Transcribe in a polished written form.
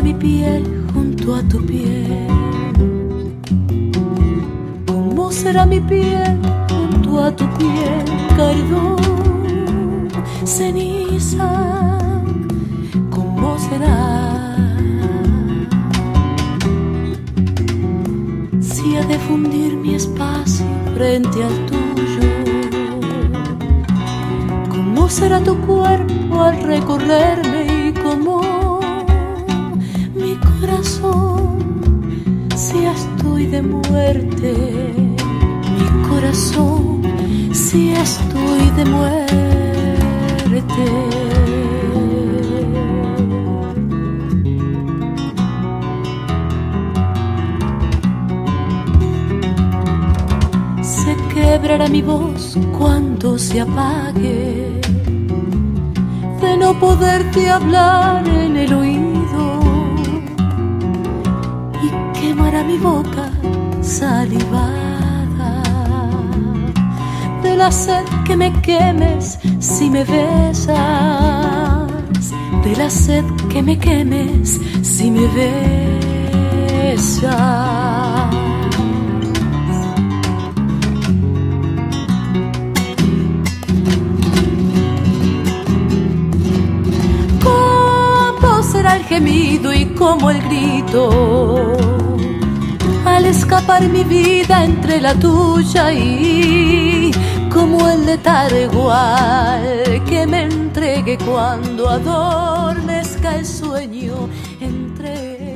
mi piel junto a tu piel? ¿Cómo será mi piel junto a tu piel? Cardón, ceniza, ¿cómo será? Si ha de fundir mi espacio frente al tuyo, ¿cómo será tu cuerpo al recorrerme? Y cómo mi corazón, si estoy de muerte, mi corazón, si estoy de muerte. Se quebrará mi voz cuando se apague, de no poderte hablar en el oído, y quemará mi boca salivada de la sed que me quemes si me besas, de la sed que me quemes si me besas. Será el gemido y como el grito al escapar mi vida entre la tuya, y como el letargo al que me entregue cuando adormezca el sueño entre